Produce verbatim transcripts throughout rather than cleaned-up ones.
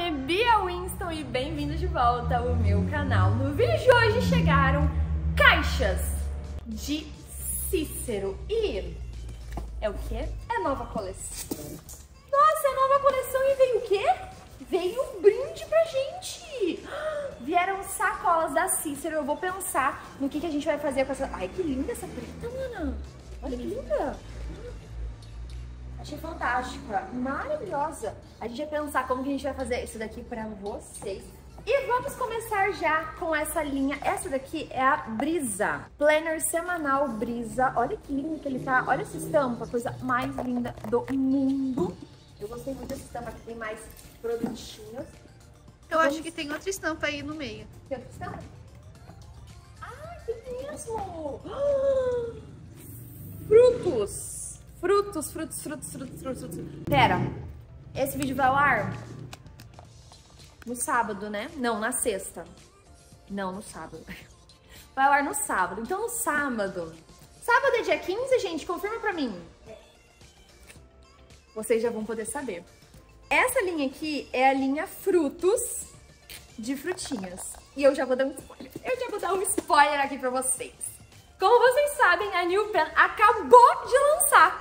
nome é Bia Winston e bem-vindos de volta ao meu canal. No vídeo de hoje chegaram caixas de Cícero e é o quê? É nova coleção. Nossa, é nova coleção e veio o quê? Veio um brinde pra gente. Vieram sacolas da Cícero. Eu vou pensar no que, que a gente vai fazer com essa... Ai, que linda essa preta, mana. Olha que linda. Achei fantástica, maravilhosa. A gente vai pensar como que a gente vai fazer isso daqui pra vocês. E vamos começar já com essa linha. Essa daqui é a Brisa. Planner semanal Brisa. Olha que lindo que ele tá. Olha essa estampa, coisa mais linda do mundo. Eu gostei muito dessa estampa, que tem mais produtinhos. Eu vamos... acho que tem outra estampa aí no meio. Tem outra estampa? Ah, tem mesmo! Frutos! Frutos, frutos, frutos, frutos, frutos, frutos. Pera, esse vídeo vai ao ar no sábado, né? Não, na sexta. Não, no sábado. Vai ao ar no sábado. Então, no sábado. Sábado é dia quinze, gente? Confirma pra mim. Vocês já vão poder saber. Essa linha aqui é a linha Frutos de frutinhas. E eu já vou dar um spoiler. Eu já vou dar um spoiler aqui pra vocês. Como vocês sabem, a New Pen acabou de lançar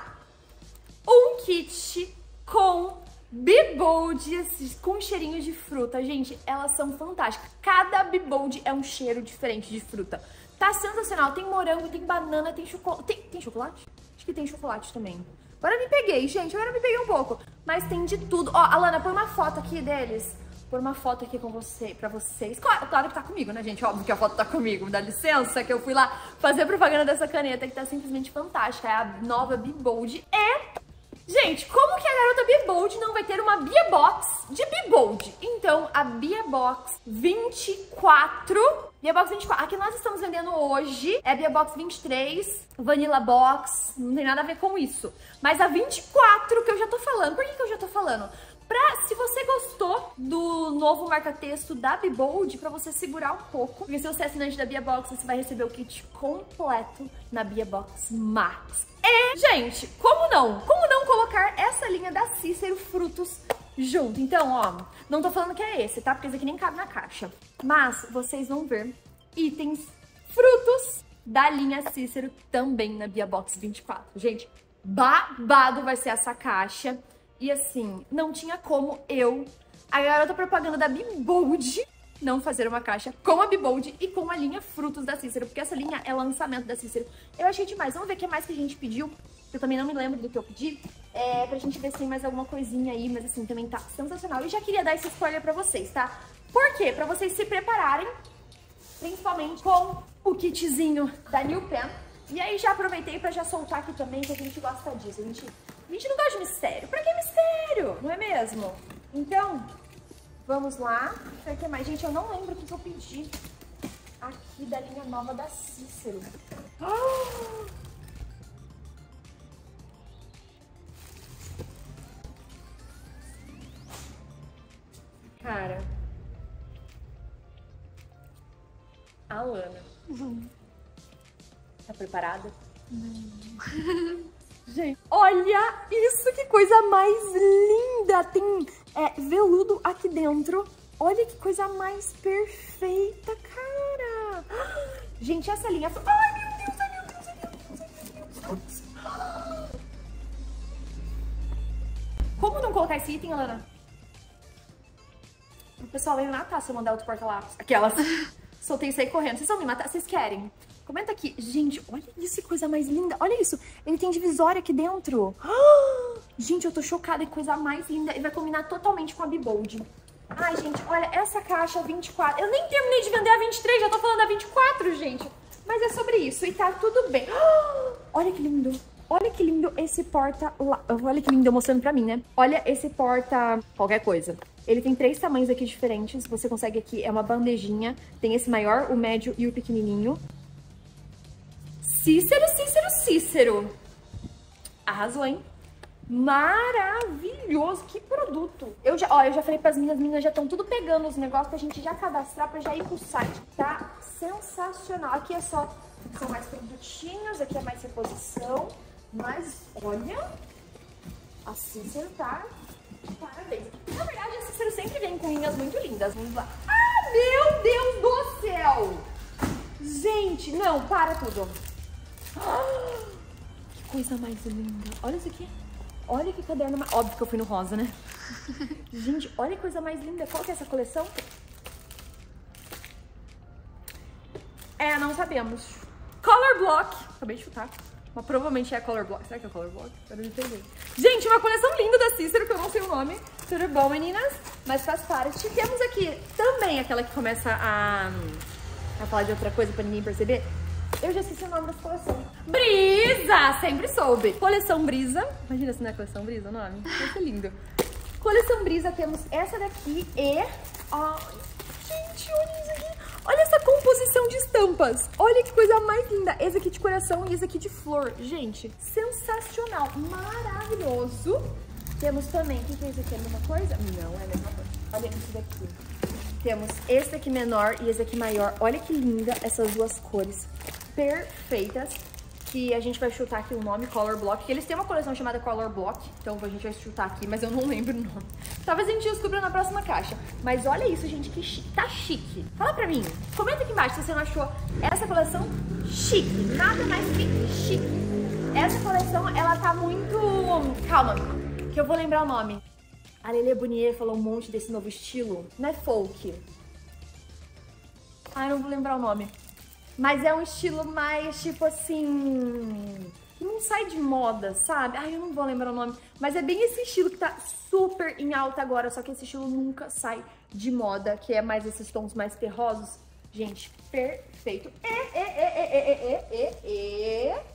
um kit com Bibold, com cheirinho de fruta. Gente, elas são fantásticas. Cada Bibold é um cheiro diferente de fruta. Tá sensacional. Tem morango, tem banana, tem chocolate. Tem, tem chocolate? Acho que tem chocolate também. Agora me peguei, gente. Agora me peguei um pouco. Mas tem de tudo. Ó, Alana, põe uma foto aqui deles. Põe uma foto aqui com você, pra vocês. Claro, claro que tá comigo, né, gente? Óbvio que a foto tá comigo. Me dá licença que eu fui lá fazer propaganda dessa caneta que tá simplesmente fantástica. É a nova Bibold. E... gente, como que a garota Bibold não vai ter uma Bia Box de Bibold? Então, a Bia Box vinte e quatro... Bia Box vinte e quatro... A que nós estamos vendendo hoje é a Bia Box vinte e três, Vanilla Box, não tem nada a ver com isso. Mas a vinte e quatro que eu já tô falando, por que que eu já tô falando? Pra, se você gostou do novo marca-texto da Bibold, pra você segurar um pouco, porque se você é assinante da Bia Box, você vai receber o kit completo na Bia Box Max. E, gente, como não? Como não colocar essa linha da Cícero Frutos junto? Então, ó, não tô falando que é esse, tá? Porque esse aqui nem cabe na caixa. Mas vocês vão ver itens frutos da linha Cícero também na Bia Box vinte e quatro. Gente, babado vai ser essa caixa. E assim, não tinha como eu, a garota propaganda da Bibold, não fazer uma caixa com a Bibold e com a linha Frutos da Cícero, porque essa linha é lançamento da Cícero. Eu achei demais. Vamos ver o que mais que a gente pediu. Eu também não me lembro do que eu pedi. É, pra gente ver se tem mais alguma coisinha aí, mas assim, também tá sensacional. E já queria dar esse spoiler pra vocês, tá? Por quê? Pra vocês se prepararem, principalmente com o kitzinho da New Pen. E aí já aproveitei pra já soltar aqui também, que a gente gosta disso. A gente, a gente não gosta de mistério. Pra que mistério? Não é mesmo? Então, vamos lá. O que mais? Gente, eu não lembro o que, que eu pedi aqui da linha nova da Cícero. Oh! Cara. Alana. Uhum. Tá preparada? Não. Gente, olha isso, que coisa mais linda! Tem é, veludo aqui dentro. Olha que coisa mais perfeita, cara! Gente, essa linha... ai, meu Deus, ai, meu Deus, ai, meu Deus, ai, meu Deus. Como não colocar esse item, Alana? O pessoal vai me matar se eu mandar outro porta-lápis. Aquelas... soltei isso aí correndo. Vocês vão me matar? Vocês querem? Comenta aqui. Gente, olha isso, que coisa mais linda. Olha isso. Ele tem divisória aqui dentro. Oh! Gente, eu tô chocada. Que coisa mais linda. E vai combinar totalmente com a Bibold. Ai, gente, olha, essa caixa vinte e quatro. Eu nem terminei de vender a vinte e três, já tô falando da vinte e quatro, gente. Mas é sobre isso. E tá tudo bem. Oh! Olha que lindo. Olha que lindo esse porta... olha que lindo, eu mostrando pra mim, né? Olha esse porta... qualquer coisa. Ele tem três tamanhos aqui diferentes. Você consegue aqui, é uma bandejinha. Tem esse maior, o médio e o pequenininho. Cícero, Cícero, Cícero. Arrasou, hein? Maravilhoso. Que produto. Eu já, ó, eu já falei pras minhas, meninas já estão tudo pegando os negócios pra gente já cadastrar, pra já ir pro site. Tá sensacional. Aqui é só, são mais produtinhos, aqui é mais reposição. Mas, olha, a Cícero tá... parabéns. Na verdade, a Cícero sempre vem com linhas muito lindas. Vamos lá. Ah, meu Deus do céu! Gente, não, para tudo. Ah, que coisa mais linda. Olha isso aqui. Olha que caderno mais... Óbvio que eu fui no rosa, né? Gente, olha que coisa mais linda. Qual que é essa coleção? É, não sabemos. Color Block. Acabei de chutar. Mas provavelmente é Color Block. Será que é Color Block? Eu não entendi. Gente, uma coleção linda da Cícero, que eu não sei o nome. Tudo bom, meninas? Mas faz parte. Temos aqui também aquela que começa a, a falar de outra coisa pra ninguém perceber. Eu já esqueci o nome dessa coleção. Brisa! Sempre soube. Coleção Brisa. Imagina se não é Coleção Brisa o nome. Vai ser lindo. Coleção Brisa, temos essa daqui e... Ai, gente, olha isso aqui. Olha essa composição de estampas. Olha que coisa mais linda. Esse aqui de coração e esse aqui de flor. Gente, sensacional. Maravilhoso. Temos também... O que é esse aqui? É a mesma coisa? Não, é a mesma coisa. Olha esse daqui. Temos esse daqui menor e esse aqui maior. Olha que linda essas duas cores perfeitas. Que a gente vai chutar aqui o nome, Color Block. Que eles têm uma coleção chamada Color Block. Então a gente vai chutar aqui, mas eu não lembro o nome. Talvez a gente descubra na próxima caixa. Mas olha isso, gente, que chique. Tá chique. Fala pra mim. Comenta aqui embaixo se você não achou essa coleção chique. Nada mais que chique. Essa coleção, ela tá muito... Calma, que eu vou lembrar o nome. A Lele Bonier falou um monte desse novo estilo. Não é folk. Ai, não vou lembrar o nome. Mas é um estilo mais, tipo assim... que não sai de moda, sabe? Ai, eu não vou lembrar o nome. Mas é bem esse estilo que tá super em alta agora. Só que esse estilo nunca sai de moda. Que é mais esses tons mais terrosos. Gente, perfeito. E, e, e, e, e, e, e, e...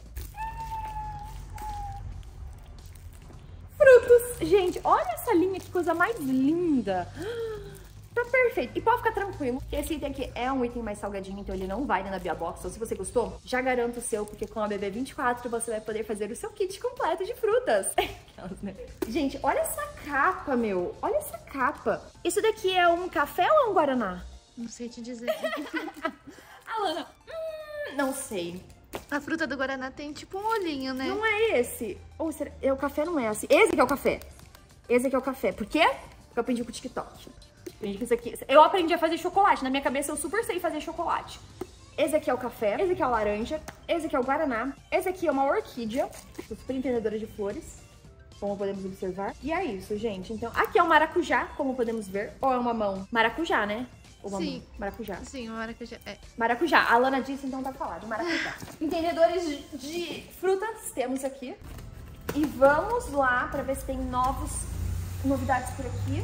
Frutos. Gente, olha essa linha, que coisa mais linda. Tá perfeito. E pode ficar tranquilo, que esse item aqui é um item mais salgadinho, então ele não vai na Bia Box. Então se você gostou, já garanto o seu, porque com a B B vinte e quatro você vai poder fazer o seu kit completo de frutas. Gente, olha essa capa, meu. Olha essa capa. Isso daqui é um café ou é um guaraná? Não sei te dizer. Alana, hum, não sei. A fruta do guaraná tem tipo um olhinho, né? Não é esse. Ou será... é, o café não é assim. Esse aqui é o café. Esse aqui é o café. Por quê? Porque eu aprendi com o TikTok. Isso aqui... Eu aprendi a fazer chocolate. Na minha cabeça eu super sei fazer chocolate. Esse aqui é o café. Esse aqui é o laranja. Esse aqui é o guaraná. Esse aqui é uma orquídea. Sou super entendedora de flores, como podemos observar. E é isso, gente. Então, aqui é o maracujá, como podemos ver. Ou é uma mão? Maracujá, né? Ou uma Sim. mão? Maracujá. Sim, maracujá. É. Maracujá. A Alana disse, então tá falado. Maracujá. Entendedores de, de frutas temos aqui. E vamos lá pra ver se tem novos, novidades por aqui.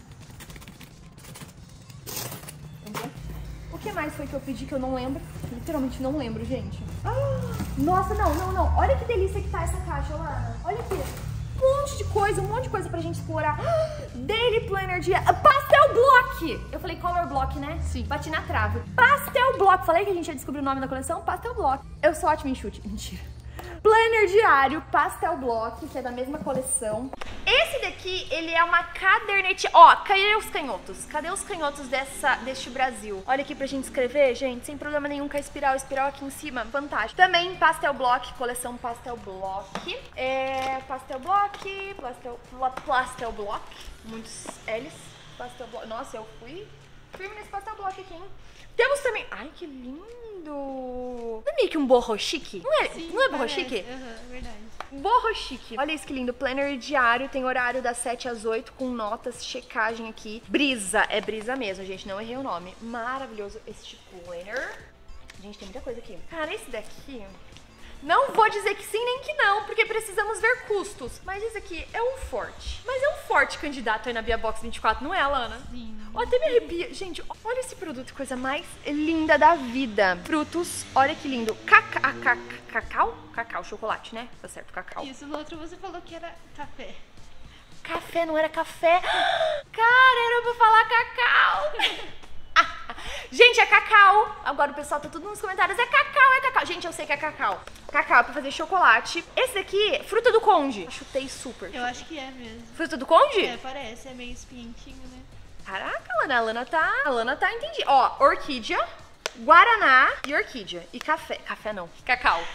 O que mais foi que eu pedi que eu não lembro? Literalmente não lembro, gente. Ah, nossa, não, não, não. Olha que delícia que tá essa caixa, Lana. Olha aqui. Um monte de coisa, um monte de coisa pra gente explorar. Ah, Daily Planner de... Pastel Block! Eu falei Color Block, né? Sim. Bati na trave. Pastel Block. Falei que a gente ia descobrir o nome da coleção? Pastel Block. Eu sou ótima em chute. Mentira. Planner diário, Pastel Block, que é da mesma coleção. Esse daqui, ele é uma cadernete. Ó, cadê os canhotos? Cadê os canhotos dessa, deste Brasil? Olha aqui pra gente escrever, gente, sem problema nenhum com a espiral. Espiral aqui em cima, fantástico. Também Pastel Block, coleção Pastel Block. É, Pastel Block, Pastel, Pastel Block, muitos L's. Pastel Block. Nossa, eu fui firme nesse Pastel Block aqui, hein? Temos também... Ai, que lindo! Não é meio que um borro chique? Não é, Sim, não é borro parece. chique? Uhum, verdade. Borro chique. Olha isso que lindo. Planner diário, tem horário das sete às oito, com notas, checagem aqui. Brisa, é brisa mesmo, gente, não errei o nome. Maravilhoso este planner. Gente, tem muita coisa aqui. Cara, esse daqui... Não vou dizer que sim nem que não, porque precisamos ver custos. Mas esse aqui é um forte. Mas é um forte candidato aí na Bia Box vinte e quatro, não é, Alana? Sim. Ó, até me arrepia. Gente, olha esse produto, coisa mais linda da vida. Frutos, olha que lindo. Caca, a, ca, cacau? Cacau, chocolate, né? Tá certo, cacau. Isso, no outro você falou que era café. Café, não era café? Cara, era pra falar cacau. Gente, é cacau. Agora o pessoal tá tudo nos comentários. É cacau, é cacau. Gente, eu sei que é cacau. Cacau pra fazer chocolate. Esse daqui, fruta do conde. Chutei super. Eu acho que é mesmo. Fruta do conde? É, parece. É meio espinhentinho, né? Caraca, Lana. A Lana tá... A Lana tá, entendi. Ó, orquídea, guaraná e orquídea. E café. Café não. Cacau.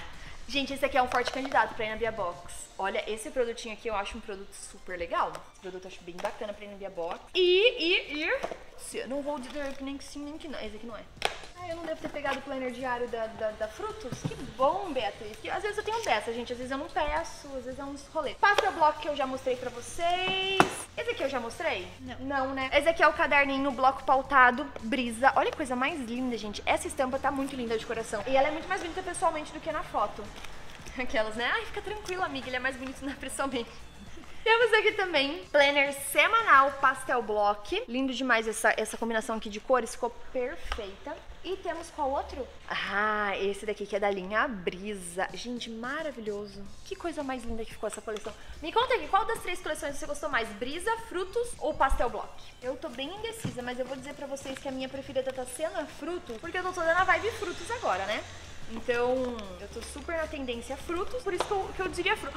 Gente, esse aqui é um forte candidato pra ir na Bia Box. Olha, esse produtinho aqui eu acho um produto super legal. Esse produto eu acho bem bacana pra ir na Bia Box. E, e, e... Se eu não vou dizer que nem que sim, nem que não. Esse aqui não é. Ah, eu não devo ter pegado o planner diário da, da, da Frutos. Que bom, Beatriz. Que, às vezes eu tenho dessa, gente. Às vezes eu não peço, às vezes é uns rolê. Pastel bloco que eu já mostrei pra vocês. Esse aqui eu já mostrei? Não. Não, né? Esse aqui é o caderninho bloco pautado, brisa. Olha que coisa mais linda, gente. Essa estampa tá muito linda de coração. E ela é muito mais bonita pessoalmente do que na foto. Aquelas, né? Ai, fica tranquila, amiga. Ele é mais bonito na pessoalmente. Temos aqui também planner semanal pastel block. Lindo demais essa, essa combinação aqui de cores, ficou perfeita. E temos qual outro? Ah, esse daqui que é da linha Brisa. Gente, maravilhoso. Que coisa mais linda que ficou essa coleção. Me conta aqui, qual das três coleções você gostou mais? Brisa, Frutos ou Pastel Block? Eu tô bem indecisa, mas eu vou dizer pra vocês que a minha preferida tá sendo a Frutos, porque eu tô toda na vibe Frutos agora, né? Então, eu tô super na tendência Frutos, por isso que eu, que eu diria Frutos.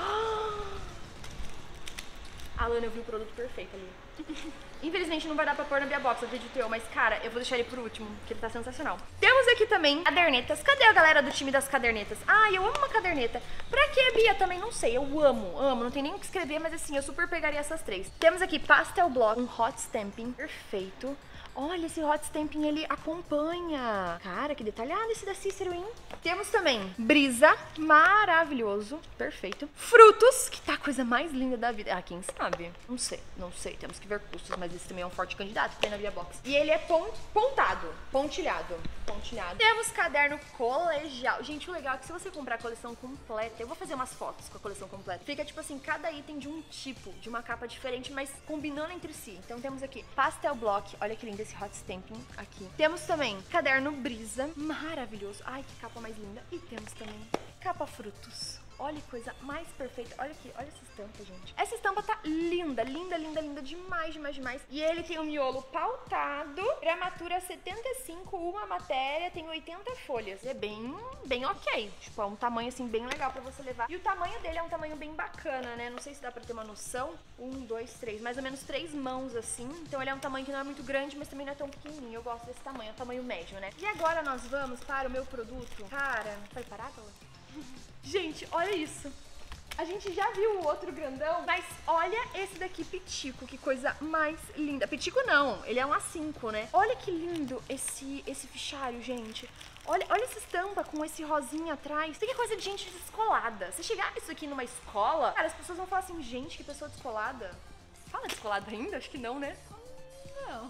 A Lana, eu vi o produto perfeito ali. Infelizmente não vai dar pra pôr na Bia Box, acredito eu, mas cara, eu vou deixar ele por último, porque ele tá sensacional. Temos aqui também cadernetas. Cadê a galera do time das cadernetas? Ah, eu amo uma caderneta. Pra que, Bia? Também não sei, eu amo, amo. Não tem nem o que escrever, mas assim, eu super pegaria essas três. Temos aqui Pastel Block, um hot stamping perfeito. Olha, esse hot stamping, ele acompanha. Cara, que detalhado esse da Cícero, hein? Temos também Brisa, maravilhoso, perfeito. Frutos, que tá a coisa mais linda da vida. Ah, quem sabe? Não sei, não sei, temos que ver custos, mas esse também é um forte candidato, tem na Bia Box. E ele é pont, pontado, pontilhado, pontilhado. Temos caderno colegial. Gente, o legal é que se você comprar a coleção completa, eu vou fazer umas fotos com a coleção completa. Fica tipo assim, cada item de um tipo, de uma capa diferente, mas combinando entre si. Então temos aqui Pastel Block, olha que lindo esse hot stamping aqui. Temos também caderno Brisa, maravilhoso. Ai, que capa mais linda. E temos também capa Frutos. Olha que coisa mais perfeita. Olha aqui, olha essa estampa, gente. Essa estampa tá linda, linda, linda, linda demais, demais, demais. E ele tem um miolo pautado, gramatura setenta e cinco, uma matéria, tem oitenta folhas. É bem, bem ok. Tipo, é um tamanho, assim, bem legal pra você levar. E o tamanho dele é um tamanho bem bacana, né? Não sei se dá pra ter uma noção. Um, dois, três. Mais ou menos três mãos, assim. Então ele é um tamanho que não é muito grande, mas também não é tão pequenininho. Eu gosto desse tamanho, é um tamanho médio, né? E agora nós vamos para o meu produto. Cara, vai parar, Paula? Gente, olha isso. A gente já viu o outro grandão, mas olha esse daqui, Pitico, que coisa mais linda. Pitico não, ele é um A cinco, né? Olha que lindo esse, esse fichário, gente. Olha, olha essa estampa com esse rosinha atrás. Isso aqui é coisa de gente descolada. Se chegar isso aqui numa escola, cara, as pessoas vão falar assim, gente, que pessoa descolada. Fala descolada ainda? Acho que não, né? Não.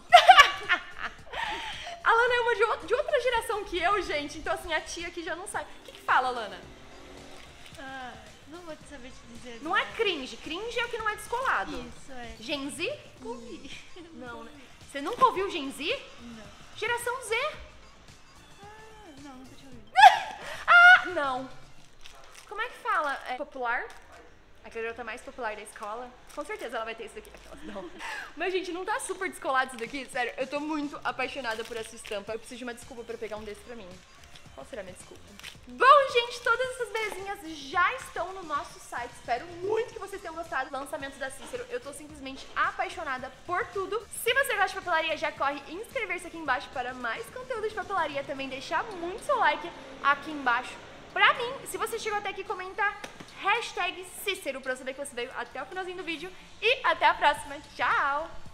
A Lana é uma de, de outra geração que eu, gente. Então, assim, a tia aqui já não sabe. O que que fala, Lana? Ah, não vou te saber te dizer. Não é cringe. Cringe é o que não é descolado. Isso, é. Gen Z? Ouvi. Não, né? Você nunca ouviu Gen Z? Não. Geração Z. Ah, não, nunca tinha ouvido. Ah, não. Como é que fala? É popular? A garota mais popular da escola. Com certeza ela vai ter isso daqui. Aquelas não. Mas, gente, não tá super descolado isso daqui? Sério, eu tô muito apaixonada por essa estampa. Eu preciso de uma desculpa pra pegar um desse pra mim. Qual será a minha desculpa? Bom, gente, todas essas belezinhas já estão no nosso site. Espero muito que vocês tenham gostado do lançamento da Cícero. Eu tô simplesmente apaixonada por tudo. Se você gosta de papelaria, já corre inscrever-se aqui embaixo para mais conteúdo de papelaria. Também deixar muito seu like aqui embaixo. Pra mim, se você chegou até aqui, comenta hashtag Cícero pra eu saber que você veio até o finalzinho do vídeo. E até a próxima. Tchau!